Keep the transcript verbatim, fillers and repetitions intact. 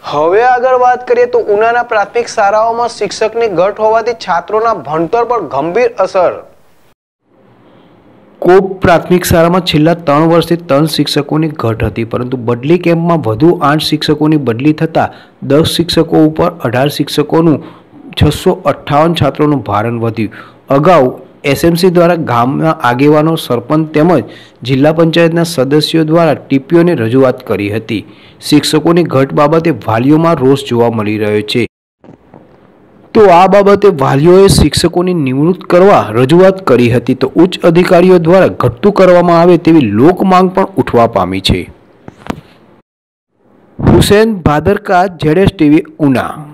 હવે આગળ વાત કરીએ તો ઉનાના પ્રાથમિક શાળાઓમાં શિક્ષકની ઘટ હોવાથી છાત્રોના ભણતર પર ગંભીર અસર। કોપ પ્રાથમિક શાળામાં છેલ્લા ત્રણ વર્ષથી ત્રણ શિક્ષકોની ઘટ હતી, પરંતુ બદલી કેમ્પમાં વધુ આઠ શિક્ષકોની બદલી થતાં દસ શિક્ષકો ઉપર અઢાર શિક્ષકોનું છસો અઠ્ઠાવન છાત્રોનું ભારણ વધ્યું। અગાઉ એસએમસી દ્વારા ગામના આગેવાનો, સરપંચ તેમજ જિલ્લા પંચાયતના સદસ્યો દ્વારા ટીપીઓને રજૂઆત કરી હતી। શિક્ષકોની ઘટ બાબતે વાલીઓમાં રોષ જોવા મળી રહ્યો છે, તો આ બાબતે વાલીઓએ શિક્ષકોની નિમણૂક કરવા રજૂઆત કરી હતી, તો ઉચ્ચ અધિકારીઓ દ્વારા ઘટતું કરવામાં આવે તેવી લોક માંગ પણ ઉઠવા પામી છે। Hussain Bhadarka, Z S TV, Una.